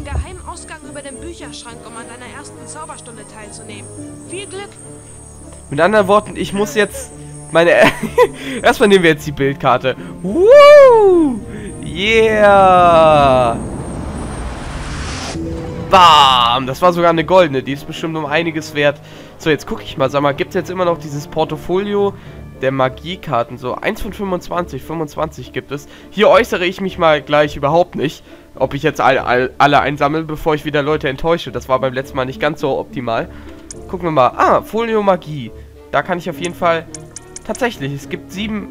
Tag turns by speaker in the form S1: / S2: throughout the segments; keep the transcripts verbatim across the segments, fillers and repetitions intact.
S1: geheimen Ausgang über dem Bücherschrank, um an deiner ersten Zauberstunde teilzunehmen. Viel Glück!
S2: Mit anderen Worten, ich muss jetzt meine... Erstmal nehmen wir jetzt die Bildkarte. Woo! Yeah! Bam! Das war sogar eine goldene. Die ist bestimmt um einiges wert. So, jetzt gucke ich mal. Sag mal, gibt es jetzt immer noch dieses Portfolio der Magiekarten? So, eins von fünfundzwanzig. fünfundzwanzig gibt es. Hier äußere ich mich mal gleich überhaupt nicht, ob ich jetzt alle, alle, alle einsammle, bevor ich wieder Leute enttäusche. Das war beim letzten Mal nicht ganz so optimal. Gucken wir mal. Ah, Folio Magie. Da kann ich auf jeden Fall... Tatsächlich, es gibt sieben...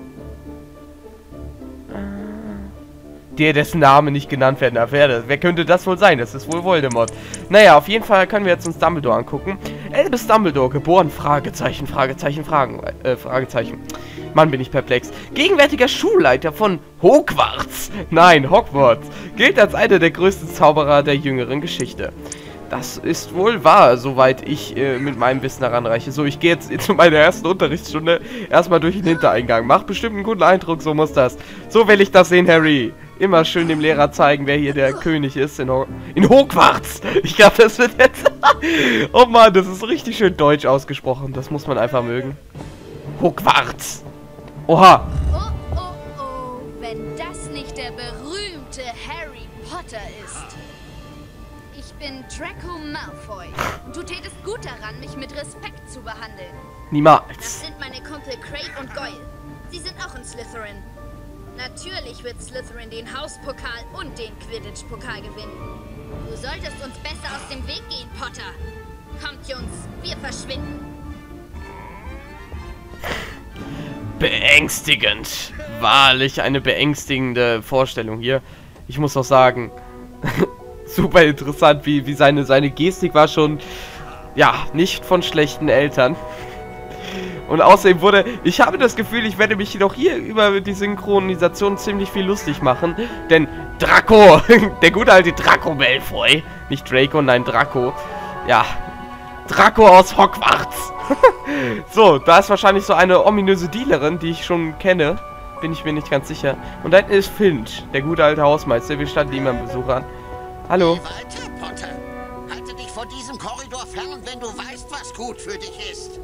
S2: Der, dessen Name nicht genannt werden darf. Wer, wer könnte das wohl sein? Das ist wohl Voldemort. Naja, auf jeden Fall können wir jetzt uns Dumbledore angucken. Albus Dumbledore, geboren, Fragezeichen, Fragezeichen, Fragen, äh, Fragezeichen. Mann, bin ich perplex. Gegenwärtiger Schulleiter von Hogwarts, nein, Hogwarts, gilt als einer der größten Zauberer der jüngeren Geschichte. Das ist wohl wahr, soweit ich äh, mit meinem Wissen heranreiche. So, ich gehe jetzt zu meiner ersten Unterrichtsstunde erstmal durch den Hintereingang. Macht bestimmt einen guten Eindruck, so muss das. So will ich das sehen, Harry. Immer schön dem Lehrer zeigen, wer hier der König ist in, Ho in Hogwarts. Ich glaube, das wird jetzt... Oh Mann, das ist richtig schön deutsch ausgesprochen. Das muss man einfach mögen. Hogwarts. Oha.
S3: Oh, oh, oh, wenn das nicht der berühmte Harry Potter ist. Ich bin Draco Malfoy. Und du tätest gut daran, mich mit Respekt zu behandeln.
S2: Niemals.
S3: Das sind meine Kumpel Craig und Goyle. Sie sind auch in Slytherin. Natürlich wird Slytherin den Hauspokal und den Quidditch-Pokal gewinnen. Du solltest uns besser aus dem Weg gehen, Potter. Kommt, Jungs, wir verschwinden.
S2: Beängstigend. Wahrlich eine beängstigende Vorstellung hier. Ich muss auch sagen, super interessant, wie, wie seine, seine Gestik war schon, ja, nicht von schlechten Eltern. Und außerdem wurde, ich habe das Gefühl, ich werde mich jedoch hier über die Synchronisation ziemlich viel lustig machen. Denn Draco, der gute alte Draco Malfoy, nicht Draco, nein Draco. Ja, Draco aus Hogwarts. So, da ist wahrscheinlich so eine ominöse Dealerin, die ich schon kenne. Bin ich mir nicht ganz sicher. Und da hinten ist Finch, der gute alte Hausmeister. Wir standen ihm am Besuch an. Hallo.
S4: Weiter, Potter. Halte dich von diesem Korridor fern, wenn du weißt, was gut für dich ist.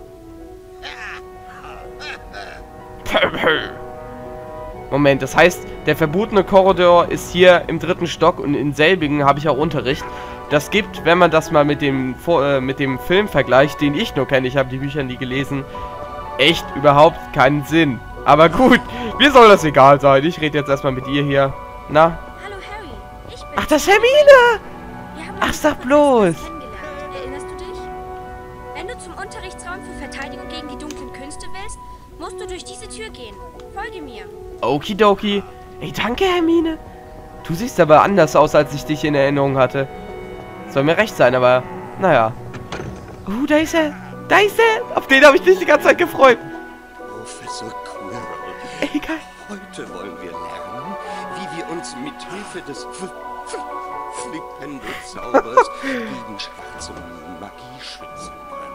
S2: Moment, das heißt, der verbotene Korridor ist hier im dritten Stock und in selbigen habe ich auch Unterricht. Das gibt, wenn man das mal mit dem äh, mit dem Film vergleicht, den ich nur kenne, ich habe die Bücher nie gelesen, echt überhaupt keinen Sinn. Aber gut, mir soll das egal sein. Ich rede jetzt erstmal mit ihr hier. Na?
S1: Hallo Harry, ich bin...
S2: Ach, das ist Hermine!
S1: Wir haben
S2: Ach,
S1: uns
S2: sag
S1: vor
S2: bloß!
S1: kurzem kennengelernt. Erinnerst du dich? Wenn du zum Unterrichtsraum für Verteidigung gegen die dunklen Künste willst, musst du durch diese Tür gehen. Folge mir.
S2: Okidoki. Ey, danke, Hermine. Du siehst aber anders aus, als ich dich in Erinnerung hatte. Soll mir recht sein, aber naja. Oh, da ist er. Da ist er. Auf den habe ich mich die ganze Zeit gefreut.
S5: Professor Quirrell.
S2: Ey, geil.
S5: Heute wollen wir lernen, wie wir uns mit Hilfe des Flipendo-Zaubers gegen schwarze Magie schützen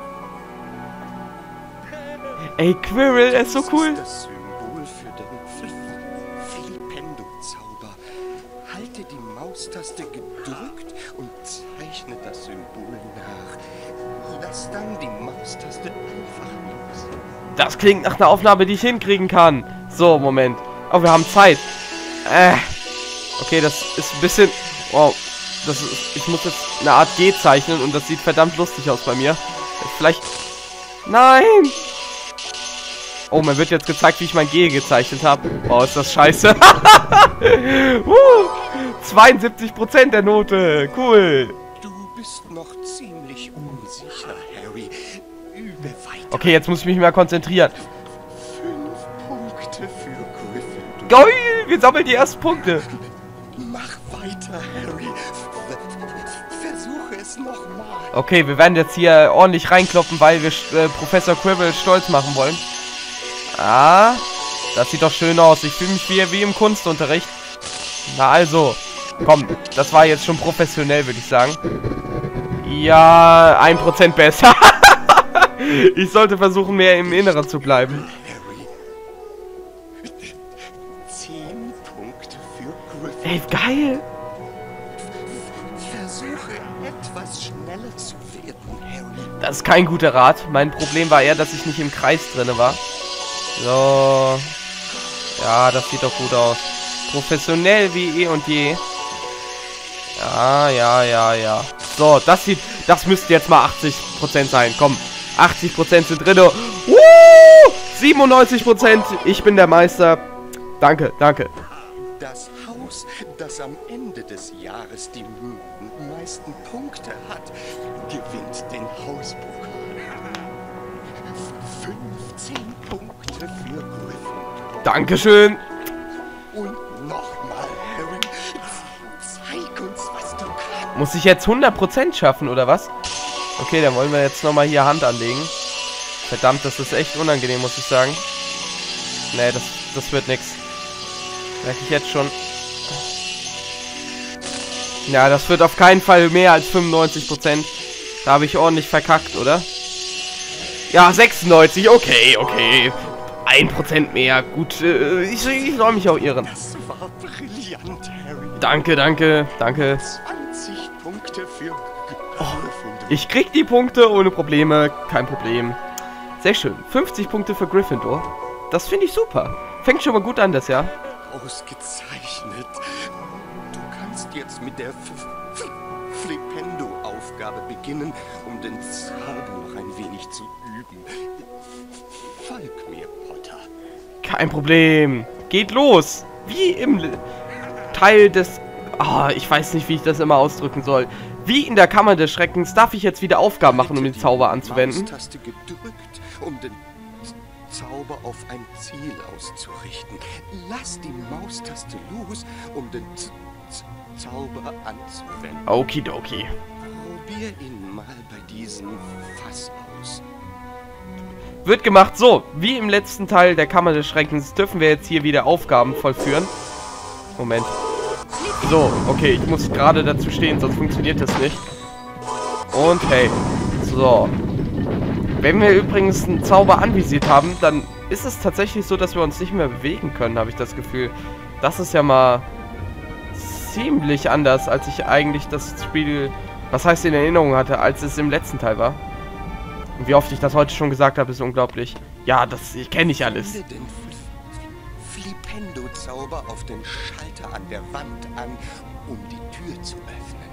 S5: können.
S2: Ey, Quirrell, er ist so cool.
S5: Das ist das Symbol für den Flipendo-Zauber. Halte die Maustaste gedrückt und zeichne das Symbol nach. Lass dann die Maustaste einfach los.
S2: Das klingt nach einer Aufnahme, die ich hinkriegen kann. So, Moment. Oh, wir haben Zeit. Äh. Okay, das ist ein bisschen... Wow. Das ist, ich muss jetzt eine Art G zeichnen und das sieht verdammt lustig aus bei mir. Vielleicht... Nein! Oh, mir wird jetzt gezeigt, wie ich mein G gezeichnet habe. Oh, ist das scheiße. uh, zweiundsiebzig Prozent der Note. Cool.
S5: Du bist noch ziemlich unsicher, Harry. Übe weiter.
S2: Okay, jetzt muss ich mich mal konzentrieren.
S5: Fünf Punkte für Gryffindor.
S2: Geil, wir sammeln die ersten Punkte.
S5: Mach weiter, Harry. Versuche es nochmal.
S2: Okay, wir werden jetzt hier ordentlich reinkloppen, weil wir äh, Professor Quirrell stolz machen wollen. Ah, das sieht doch schön aus. Ich fühle mich wie, wie im Kunstunterricht. Na also, komm, das war jetzt schon professionell, würde ich sagen. Ja, ein Prozent besser. Ich sollte versuchen, mehr im Inneren zu bleiben.
S5: Harry. Zehn Punkte für Gryffindor.
S2: Ey, geil.
S5: Versuche, etwas schneller zu werden, Harry.
S2: Das ist kein guter Rat. Mein Problem war eher, dass ich nicht im Kreis drin war. So. Ja, das sieht doch gut aus. Professionell wie eh und je. Ja, ja, ja, ja. So, das sieht... Das müsste jetzt mal achtzig Prozent sein. Komm, achtzig Prozent sind drin. Woo! siebenundneunzig Prozent. Ich bin der Meister. Danke, danke.
S5: Das Haus, das am Ende des Jahres die meisten Punkte hat, gewinnt den Hauspokal. fünfzehn Punkte für Gryffindor.
S2: Dankeschön.
S5: Und nochmal, Harry. Zeig uns, was du kannst.
S2: Muss ich jetzt hundert Prozent schaffen, oder was? Okay, dann wollen wir jetzt nochmal hier Hand anlegen. Verdammt, das ist echt unangenehm, muss ich sagen. Nee, das, das wird nix. Merke ich jetzt schon. Ja, das wird auf keinen Fall mehr als fünfundneunzig Prozent. Da habe ich ordentlich verkackt, oder? Ja, sechsundneunzig, okay, okay. ein Prozent mehr, gut. Äh, ich, ich soll mich auch irren.
S5: Das war brillant, Harry.
S2: Danke, danke, danke.
S5: zwanzig Punkte für
S2: Oh,
S5: Gryffindor.
S2: ich krieg die Punkte ohne Probleme, kein Problem. Sehr schön, fünfzig Punkte für Gryffindor. Das finde ich super. Fängt schon mal gut an, das Jahr.
S5: Ausgezeichnet. Du kannst jetzt mit der F F Flipendo-Aufgabe beginnen, um den Zauber noch ein wenig zu üben. Folg mir, Potter.
S2: Kein Problem. Geht los. Wie im Le- Teil des... Ah, ich weiß nicht, wie ich das immer ausdrücken soll. Wie in der Kammer des Schreckens darf ich jetzt wieder Aufgaben machen, um den Zauber anzuwenden.
S5: Maustaste gedrückt, um den Z- Zauber auf ein Ziel auszurichten. Lass die Maustaste los, um den Z Z Zauber anzuwenden.
S2: Okidoki.
S5: Probier ihn mal bei diesem Fass aus.
S2: Wird gemacht. So, wie im letzten Teil der Kammer des Schreckens dürfen wir jetzt hier wieder Aufgaben vollführen. Moment. So, okay, ich muss gerade dazu stehen, sonst funktioniert das nicht. Und hey. So. Wenn wir übrigens einen Zauber anvisiert haben, dann ist es tatsächlich so, dass wir uns nicht mehr bewegen können, habe ich das Gefühl. Das ist ja mal ziemlich anders, als ich eigentlich das Spiel, was heißt in Erinnerung hatte, als es im letzten Teil war. Und wie oft ich das heute schon gesagt habe, ist unglaublich. Ja, das kenne ich alles.
S5: Wende den Flipendo-Zauber auf den Schalter an der Wand an, um die Tür zu öffnen.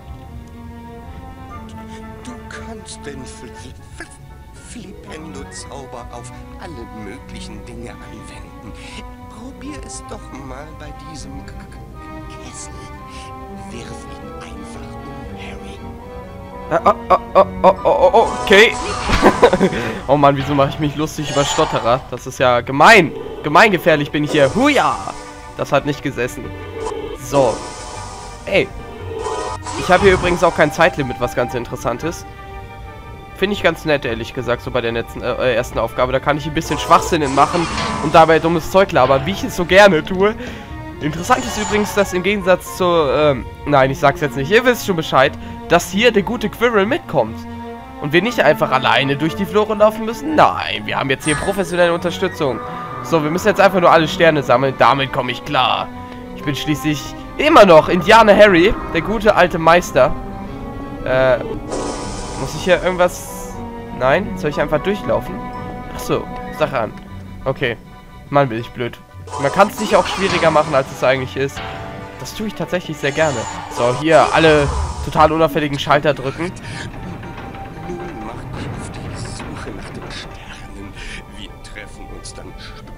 S5: Du kannst den Fl Fl Flipendo-Zauber auf alle möglichen Dinge anwenden. Probier es doch mal bei diesem K K Kessel. Wirf ihn einfach um, Harry.
S2: Ah, oh, oh, oh, oh, oh, okay. Oh Mann, wieso mache ich mich lustig über Stotterer? Das ist ja gemein. Gemeingefährlich bin ich hier. Huja! Das hat nicht gesessen. So. Ey. Ich habe hier übrigens auch kein Zeitlimit, was ganz interessant ist. Finde ich ganz nett, ehrlich gesagt, so bei der letzten, äh, ersten Aufgabe. Da kann ich ein bisschen Schwachsinn machen und dabei dummes Zeug labern, wie ich es so gerne tue. Interessant ist übrigens, dass im Gegensatz zu, ähm, nein, ich sag's jetzt nicht, ihr wisst schon Bescheid, dass hier der gute Quirrell mitkommt. Und wir nicht einfach alleine durch die Flure laufen müssen. Nein, wir haben jetzt hier professionelle Unterstützung. So, wir müssen jetzt einfach nur alle Sterne sammeln. Damit komme ich klar. Ich bin schließlich immer noch Indianer Harry, der gute alte Meister. Äh, muss ich hier irgendwas... Nein? Soll ich einfach durchlaufen? Achso, Sache an. Okay. Mann, bin ich blöd. Man kann es sich auch schwieriger machen, als es eigentlich ist. Das tue ich tatsächlich sehr gerne. So, hier alle total unauffälligen Schalter drücken.
S5: Nun mach dich auf die Suche nach den Sternen. Wir treffen uns dann sp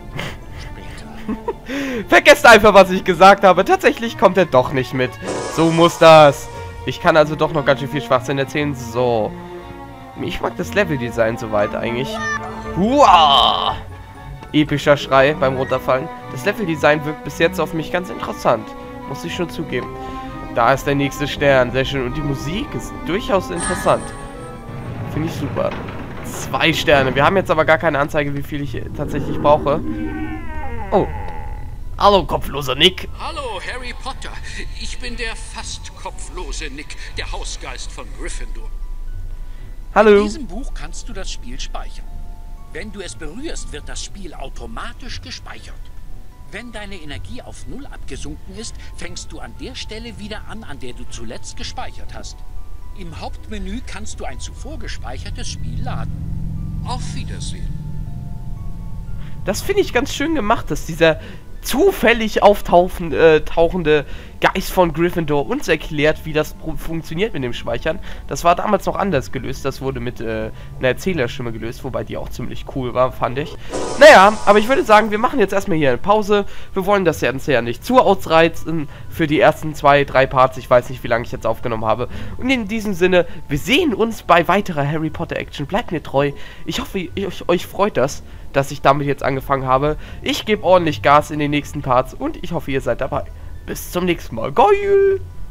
S5: später.
S2: Vergesst einfach, was ich gesagt habe. Tatsächlich kommt er doch nicht mit. So muss das. Ich kann also doch noch ganz schön viel Schwachsinn erzählen. So. Ich mag das Leveldesign soweit eigentlich. Huah! Epischer Schrei beim Runterfallen. Das Leveldesign wirkt bis jetzt auf mich ganz interessant. Muss ich schon zugeben. Da ist der nächste Stern. Sehr schön. Und die Musik ist durchaus interessant. Finde ich super. Zwei Sterne. Wir haben jetzt aber gar keine Anzeige, wie viel ich tatsächlich brauche. Oh. Hallo, kopfloser Nick.
S6: Hallo, Harry Potter. Ich bin der fast kopflose Nick, der Hausgeist von Gryffindor.
S2: Hallo.
S6: In diesem Buch kannst du das Spiel speichern. Wenn du es berührst, wird das Spiel automatisch gespeichert. Wenn deine Energie auf Null abgesunken ist, fängst du an der Stelle wieder an, an der du zuletzt gespeichert hast. Im Hauptmenü kannst du ein zuvor gespeichertes Spiel laden. Auf Wiedersehen.
S2: Das finde ich ganz schön gemacht, dass dieser zufällig auftauchende äh, Geist von Gryffindor uns erklärt, wie das funktioniert mit dem Speichern. Das war damals noch anders gelöst. Das wurde mit äh, einer Erzählerstimme gelöst, wobei die auch ziemlich cool war, fand ich. Naja, aber ich würde sagen, wir machen jetzt erstmal hier eine Pause. Wir wollen das Ganze ja nicht zu ausreizen für die ersten zwei, drei Parts. Ich weiß nicht, wie lange ich jetzt aufgenommen habe. Und in diesem Sinne, wir sehen uns bei weiterer Harry Potter Action. Bleibt mir treu. Ich hoffe, euch, euch freut das, dass ich damit jetzt angefangen habe. Ich gebe ordentlich Gas in den nächsten Parts und ich hoffe, ihr seid dabei. Bis zum nächsten Mal. Geil!